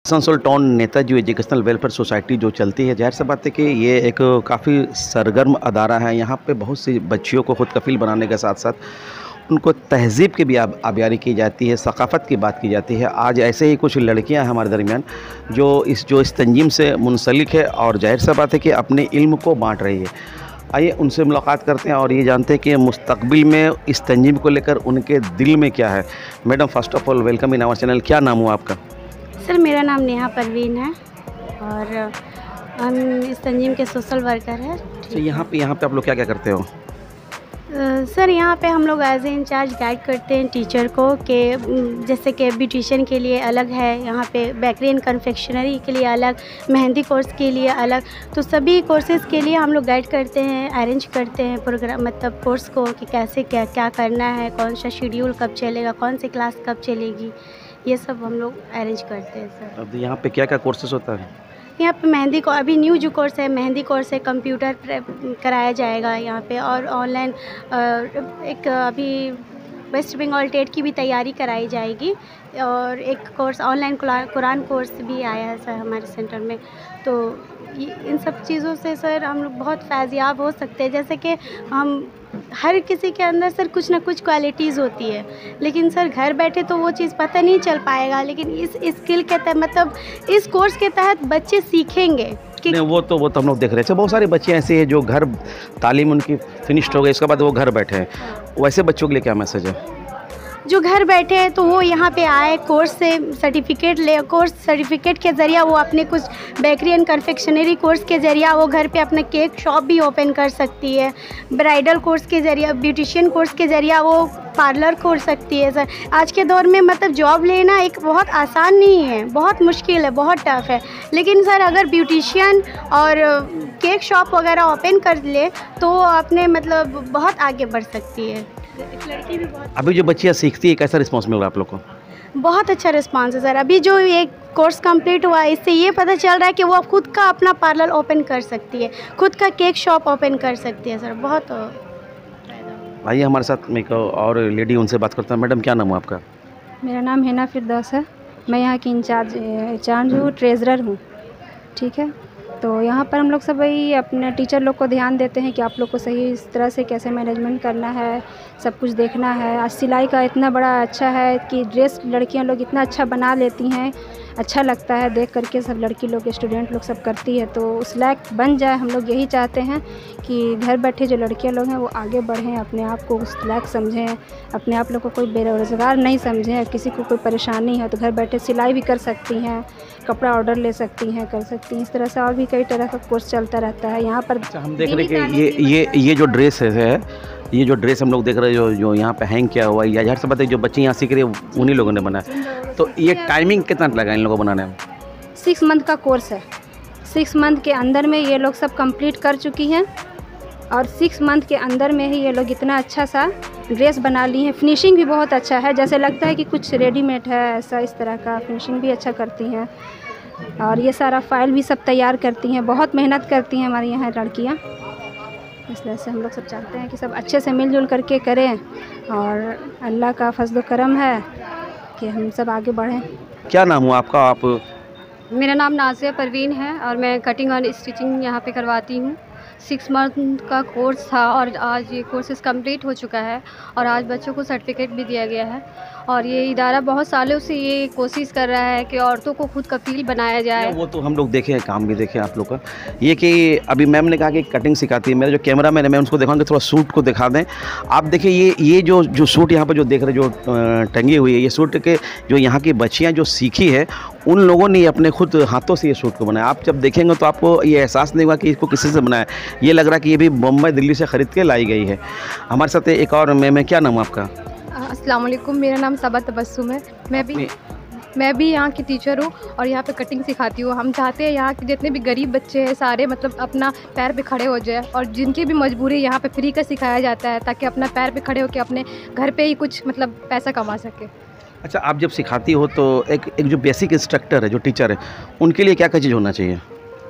Asansol town Netaji educational welfare society जो चलती है, ज़ाहिर सी बात है कि ये एक काफ़ी सरगर्म अदारा है। यहाँ पे बहुत सी बच्चियों को खुद कफ़ील बनाने के साथ साथ उनको तहज़ीब की भी आबियारी की जाती है, सकाफ़त की बात की जाती है। आज ऐसे ही कुछ लड़कियाँ हैं हमारे दरमियान जो इस तंजीम से मुंसलिक है और ज़ाहिर सी बात है कि अपने इल्म को बाँट रही है। आइए उनसे मुलाकात करते हैं और ये जानते हैं कि मुस्तक़बिल में इस तंजीम को लेकर उनके दिल में क्या है। Madam, first of all welcome in our channel. क्या नाम हुआ आपका? सर, मेरा नाम नेहा परवीन है और हम इस तंजीम के सोशल वर्कर हैं। तो यहाँ पे आप लोग क्या-क्या करते हो? सर, यहाँ पे हम लोग एज ए इंचार्ज गाइड करते हैं टीचर को कि जैसे कि ब्यूटिशियन के लिए अलग है, यहाँ पे बेकरी एंड कन्फेक्शनरी के लिए अलग, मेहंदी कोर्स के लिए अलग। तो सभी कोर्सेज़ के लिए हम लोग गाइड करते हैं, अरेंज करते हैं प्रोग्राम, मतलब कोर्स को कि कैसे क्या क्या करना है, कौन सा शेड्यूल कब चलेगा, कौन सी क्लास कब चलेगी, ये सब हम लोग अरेंज करते हैं सर। अब यहाँ पे क्या-क्या कोर्सेज़ होता है? यहाँ पे मेहंदी को अभी न्यू जो कोर्स है, मेहंदी कोर्स है, कंप्यूटर कराया जाएगा यहाँ पे, और ऑनलाइन एक अभी वेस्ट बंगाल टेट की भी तैयारी कराई जाएगी, और एक कोर्स ऑनलाइन कुरान कोर्स भी आया है सर हमारे सेंटर में। तो इन सब चीज़ों से सर हम लोग बहुत फैज़याब हो सकते हैं। जैसे कि हम हर किसी के अंदर सर कुछ ना कुछ क्वालिटीज़ होती है, लेकिन सर घर बैठे तो वो चीज़ पता नहीं चल पाएगा, लेकिन इस स्किल के तहत, मतलब इस कोर्स के तहत बच्चे सीखेंगे कि नहीं, वो तो हम लोग देख रहे थे। बहुत सारे बच्चे ऐसे हैं जो घर तालीम उनकी फिनिश्ड हो गई, उसके बाद वो घर बैठे हैं। वैसे बच्चों के लिए क्या मैसेज है? जो घर बैठे हैं तो वो यहाँ पे आए, कोर्स से सर्टिफिकेट ले, कोर्स सर्टिफिकेट के ज़रिए वो अपने कुछ बेकरी एंड कन्फेक्शनरी कोर्स के ज़रिए वो घर पे अपना केक शॉप भी ओपन कर सकती है। ब्राइडल कोर्स के ज़रिए, ब्यूटिशियन कोर्स के ज़रिए वो पार्लर खोल सकती है। सर, आज के दौर में मतलब जॉब लेना एक बहुत आसान नहीं है, बहुत मुश्किल है, बहुत टफ़ है। लेकिन सर अगर ब्यूटिशियन और केक शॉप वगैरह ओपन कर ले तो वो अपने मतलब बहुत आगे बढ़ सकती है। एक लड़की भी बहुत अभी जो बच्चियाँ सीखती है, कैसा रिस्पॉन्स मिल रहा है आप लोग को? बहुत अच्छा रिस्पांस है सर। अभी जो एक कोर्स कंप्लीट हुआ है, इससे ये पता चल रहा है कि वो खुद का अपना पार्लर ओपन कर सकती है, खुद का केक शॉप ओपन कर सकती है सर। बहुत आइए हमारे साथ में एक और लेडी, उनसे बात करता हूँ। मैडम, क्या नाम है आपका? मेरा नाम हिना फिरदौस है। मैं यहाँ की इंचार्ज हूँ, ट्रेज़रर हूँ। ठीक है, तो यहाँ पर हम लोग सब वही अपने टीचर लोग को ध्यान देते हैं कि आप लोग को सही इस तरह से कैसे मैनेजमेंट करना है, सब कुछ देखना है। आज सिलाई का इतना बड़ा अच्छा है कि ड्रेस लड़कियाँ लोग इतना अच्छा बना लेती हैं, अच्छा लगता है देख करके। सब लड़की लोग, स्टूडेंट लोग सब करती है, तो उस लायक बन जाए। हम लोग यही चाहते हैं कि घर बैठे जो लड़कियाँ लोग हैं वो आगे बढ़ें, अपने आप को उस लायक समझें, अपने आप लोग को कोई बेरोज़गार नहीं समझें। किसी को कोई परेशानी है तो घर बैठे सिलाई भी कर सकती हैं, कपड़ा ऑर्डर ले सकती हैं, कर सकती हैं। इस तरह से और भी कई तरह का कोर्स चलता रहता है यहाँ पर। अच्छा, हम देख रहे हैं कि ये जो ड्रेस है, ये जो ड्रेस हम लोग देख रहे हैं जो यहाँ पे हैंग किया हुआ है, या ज़ाहिर सी बात है जो बच्चे यहाँ सीख रहे हैं उन्हीं लोगों ने बनाया। तो ये टाइमिंग कितना लगा इन लोगों को बनाने में? 6 मंथ का कोर्स है। 6 मंथ के अंदर में ये लोग सब कंप्लीट कर चुकी हैं, और 6 मंथ के अंदर में ही ये लोग इतना अच्छा सा ड्रेस बना ली हैं। फिनिशिंग भी बहुत अच्छा है, जैसे लगता है कि कुछ रेडीमेड है, ऐसा इस तरह का फिनिशिंग भी अच्छा करती हैं। और ये सारा फाइल भी सब तैयार करती हैं, बहुत मेहनत करती हैं हमारी यहाँ लड़कियाँ। इसलिए से हम लोग सब चाहते हैं कि सब अच्छे से मिलजुल करके करें, और अल्लाह का फजल करम है कि हम सब आगे बढ़ें। क्या नाम हुआ आपका? आप? मेरा नाम नाज़िया परवीन है और मैं कटिंग और स्टिचिंग यहाँ पे करवाती हूँ। 6 मंथ का कोर्स था और आज ये कोर्सेज़ कंप्लीट हो चुका है, और आज बच्चों को सर्टिफिकेट भी दिया गया है। और ये इदारा बहुत सालों से ये कोशिश कर रहा है कि औरतों को खुद कफ़ील बनाया जाए। वो तो हम लोग देखे हैं, काम भी देखे आप लोग का। ये कि अभी मैम ने कहा कि कटिंग सिखाती है, मेरा जो कैमरा मैन है मैं उसको दिखाऊंगा, थोड़ा सूट को दिखा दें। आप देखिए ये जो सूट यहाँ पर जो देख रहे जो टंगी हुई है, ये सूट के जो यहाँ की बच्चियाँ जो सीखी है उन लोगों ने अपने खुद हाथों से ये सूट को बनाया। आप जब देखेंगे तो आपको ये एहसास नहीं होगा कि इसको किसी से बनाया, ये लग रहा है कि ये भी बम्बई दिल्ली से ख़रीद के लाई गई है। हमारे साथ एक और मैम है, क्या नाम है आपका? अस्सलाम वालेकुम, मेरा नाम सबा तबस्सुम है। मैं भी यहाँ की टीचर हूँ और यहाँ पे कटिंग सिखाती हूँ। हम चाहते हैं यहाँ के जितने भी गरीब बच्चे हैं सारे मतलब अपना पैर पे खड़े हो जाए, और जिनकी भी मजबूरी यहाँ पे फ्री का सिखाया जाता है ताकि अपना पैर पे खड़े होकर अपने घर पे ही कुछ मतलब पैसा कमा सके। अच्छा, आप जब सिखाती हो तो एक जो बेसिक इंस्ट्रक्टर है, जो टीचर है, उनके लिए क्या क्या चीज़ होना चाहिए?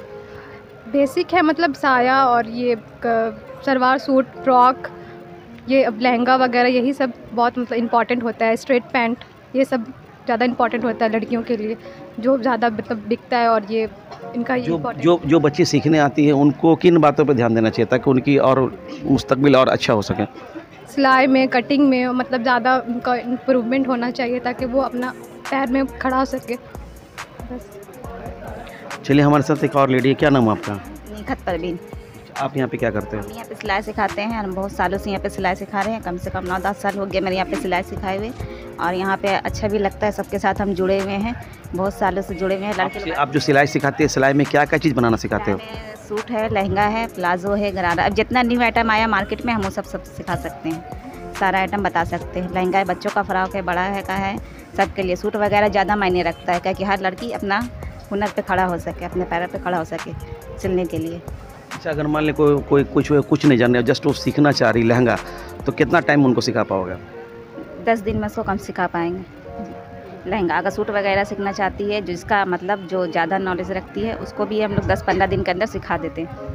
बेसिक है मतलब साया और ये सलवार सूट, फ्रॉक, ये अब लहंगा वगैरह, यही सब बहुत मतलब इम्पॉर्टेंट होता है। स्ट्रेट पैंट, ये सब ज़्यादा इंपॉर्टेंट होता है लड़कियों के लिए, जो ज़्यादा मतलब बिकता है। और ये इनका ये जो बच्चे सीखने आती है उनको किन बातों पे ध्यान देना चाहिए ताकि उनकी और मुस्तकबिल और अच्छा हो सके? सिलाई में, कटिंग में मतलब ज़्यादा उनका इम्प्रूवमेंट होना चाहिए ताकि वो अपना पैर में खड़ा हो सके। बस। चलिए हमारे साथ एक और लेडी है, क्या नाम है आपका? निखत परवीन। आप यहाँ पे क्या करते हैं? हम यहाँ पे सिलाई सिखाते हैं। हम बहुत सालों से यहाँ पे सिलाई सिखा रहे हैं, कम से कम 9-10 साल हो गए मेरे यहाँ पे सिलाई सिखाए हुए। और यहाँ पे अच्छा भी लगता है, सबके साथ हम जुड़े हुए हैं, बहुत सालों से जुड़े हुए हैं। लड़के आप जो सिलाई सिखाती है, सिलाई में क्या क्या चीज़ बनाना सिखाते हो? सूट है, लहंगा है, प्लाजो है, गरारा, अब जितना न्यू आइटम आया मार्केट में हम वो सब सिखा सकते हैं, सारा आइटम बता सकते हैं। लहंगा है, बच्चों का फ्रॉक है, बड़ा है का है, सबके लिए। सूट वगैरह ज़्यादा मायने रखता है क्योंकि हर लड़की अपना हुनर पे खड़ा हो सके, अपने पैरों पे खड़ा हो सके सिलने के लिए। अच्छा, अगर मान लें कोई कुछ नहीं जाने, जस्ट वो सीखना चाह रही लहंगा, तो कितना टाइम उनको सिखा पाओगे? 10 दिन में उसको कम सिखा पाएंगे। लहंगा अगर सूट वगैरह सीखना चाहती है, जिसका मतलब जो ज़्यादा नॉलेज रखती है, उसको भी हम लोग 10-15 दिन के अंदर सिखा देते हैं।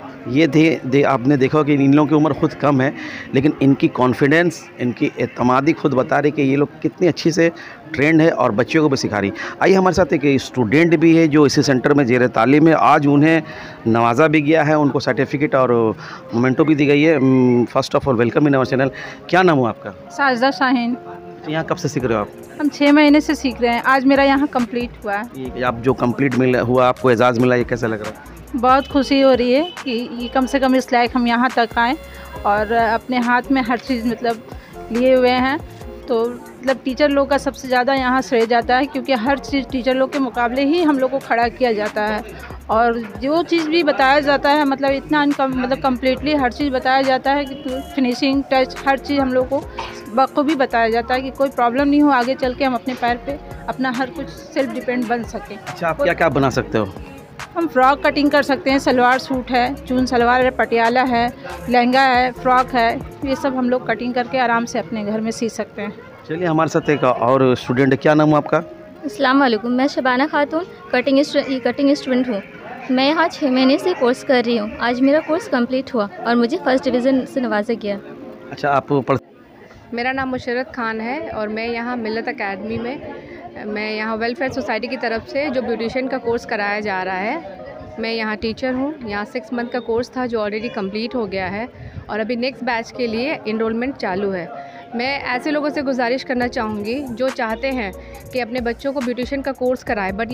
ये आपने देखा कि इन लोगों की उम्र खुद कम है, लेकिन इनकी कॉन्फिडेंस, इनकी एतमादी खुद बता रही कि ये लोग कितनी अच्छी से ट्रेंड है और बच्चों को भी सिखा रही। आइए हमारे साथ एक स्टूडेंट भी है जो इसी सेंटर में ज़ेर तालीम है। आज उन्हें नवाजा भी गया है, उनको सर्टिफिकेट और मोमेंटो भी दी गई है। First of all welcome in our channel. क्या नाम है आपका? साजिदा शाहीन। यहाँ कब से सीख रहे हो आप? हम 6 महीने से सीख रहे हैं। आज मेरा यहाँ कंप्लीट हुआ है। आप जो कंप्लीट हुआ, आपको एजाज़ मिला, ये कैसा लग रहा है? बहुत खुशी हो रही है कि ये कम से कम इस लायक हम यहाँ तक आए और अपने हाथ में हर चीज़ मतलब लिए हुए हैं। तो मतलब टीचर लोग का सबसे ज़्यादा यहाँ श्रेय जाता है क्योंकि हर चीज़ टीचर लोग के मुकाबले ही हम लोग को खड़ा किया जाता है। और जो चीज़ भी बताया जाता है मतलब इतना मतलब कम्प्लीटली हर चीज़ बताया जाता है कि फिनिशिंग टच हर चीज़ हम लोग को बखूबी बताया जाता है कि कोई प्रॉब्लम नहीं हो, आगे चल के हम अपने पैर पे अपना हर कुछ सेल्फ डिपेंड बन सकें। अच्छा, आप क्या क्या बना सकते हो? हम फ्रॉक कटिंग कर सकते हैं, सलवार सूट है, चून सलवार है, पटियाला है, लहंगा है, फ्रॉक है, ये सब हम लोग कटिंग करके आराम से अपने घर में सी सकते हैं। चलिए हमारे साथ एक और स्टूडेंट, क्या नाम है आपका? अस्सलाम वालेकुम, मैं शबाना खातून कटिंग स्टूडेंट हूँ। मैं यहाँ 6 महीने से कोर्स कर रही हूँ। आज मेरा कोर्स कंप्लीट हुआ और मुझे फर्स्ट डिवीज़न से नवाजा गया। अच्छा, आप मेरा नाम मुशर्रत खान है और मैं यहाँ मिल्लत एकेडमी में, मैं यहाँ वेलफेयर सोसाइटी की तरफ से जो ब्यूटिशियन का कोर्स कराया जा रहा है, मैं यहाँ टीचर हूँ। यहाँ 6 मंथ का कोर्स था जो ऑलरेडी कंप्लीट हो गया है और अभी नेक्स्ट बैच के लिए इनरोलमेंट चालू है। मैं ऐसे लोगों से गुजारिश करना चाहूँगी जो चाहते हैं कि अपने बच्चों को ब्यूटिशियन का कोर्स कराएं, बट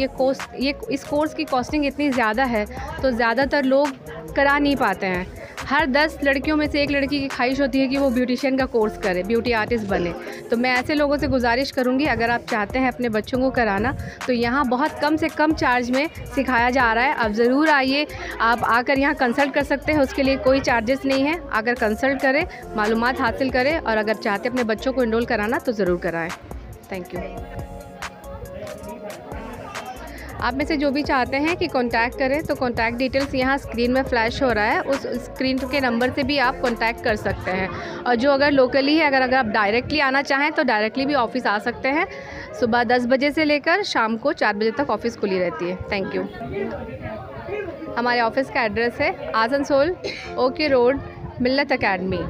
इस कोर्स की कॉस्टिंग इतनी ज़्यादा है तो ज़्यादातर लोग करा नहीं पाते हैं। हर 10 लड़कियों में से एक लड़की की ख्वाहिश होती है कि वो ब्यूटिशियन का कोर्स करे, ब्यूटी आर्टिस्ट बने। तो मैं ऐसे लोगों से गुजारिश करूँगी, अगर आप चाहते हैं अपने बच्चों को कराना तो यहाँ बहुत कम से कम चार्ज में सिखाया जा रहा है। आप ज़रूर आइए, आप आकर यहाँ कंसल्ट कर सकते हैं, उसके लिए कोई चार्जेस नहीं है। आकर कंसल्ट करें, मालूमात हासिल करें और अगर चाहते अपने बच्चों को इनरोल कराना तो ज़रूर कराएं। Thank you. आप में से जो भी चाहते हैं कि कांटेक्ट करें तो कांटेक्ट डिटेल्स यहाँ स्क्रीन में फ्लैश हो रहा है, उस स्क्रीन के नंबर से भी आप कांटेक्ट कर सकते हैं। और जो अगर लोकली है, अगर आप डायरेक्टली आना चाहें तो डायरेक्टली भी ऑफ़िस आ सकते हैं। सुबह 10 बजे से लेकर शाम को 4 बजे तक ऑफ़िस खुली रहती है। Thank you. हमारे ऑफ़िस का एड्रेस है Asansol OK road, Millat academy.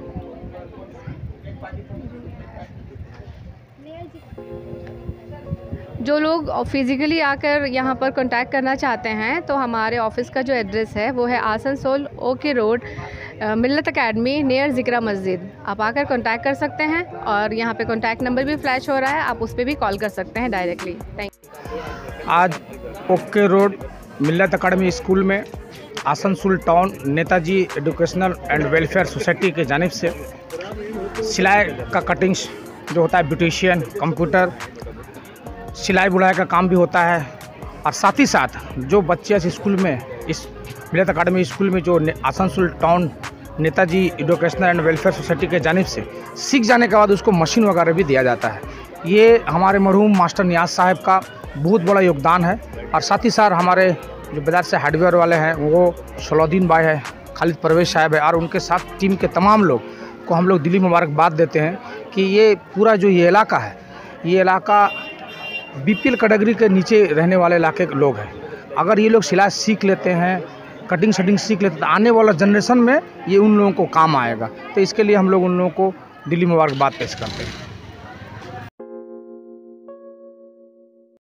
जो लोग फिज़िकली आकर यहाँ पर कांटेक्ट करना चाहते हैं तो हमारे ऑफ़िस का जो एड्रेस है वो है Asansol OK road, Millat academy near Zikra मस्जिद। आप आकर कांटेक्ट कर सकते हैं और यहाँ पे कांटेक्ट नंबर भी फ्लैश हो रहा है, आप उस पर भी कॉल कर सकते हैं डायरेक्टली। Thank you. आज OK road Millat academy school में Asansol town Netaji educational and welfare society के जानिब से सिलाई का कटिंग्स जो होता है, ब्यूटिशियन, कंप्यूटर, सिलाई बुनाई का काम भी होता है। और साथ ही साथ जो बच्चे इस स्कूल में, इस मिल्लत एकेडमी स्कूल में जो Asansol town Netaji educational and welfare society के जानिब से सीख जाने के बाद उसको मशीन वगैरह भी दिया जाता है। ये हमारे मरहूम मास्टर नियाज साहब का बहुत बड़ा योगदान है। और साथ ही साथ हमारे जो बाजार से हार्डवेयर वाले हैं वो सलाउद्दीन भाई है, खालिद परवेज साहब है और उनके साथ टीम के तमाम लोग को हम लोग दिली मुबारकबाद देते हैं कि ये पूरा जो ये इलाका है, ये इलाका बीपीएल कैटेगरी के नीचे रहने वाले इलाके के लोग हैं। अगर ये लोग सिलाई सीख लेते हैं, कटिंग शटिंग सीख लेते हैं तो आने वाला जनरेशन में ये उन लोगों को काम आएगा। तो इसके लिए हम लोग उन लोगों को दिली मुबारकबाद पेश करते हैं।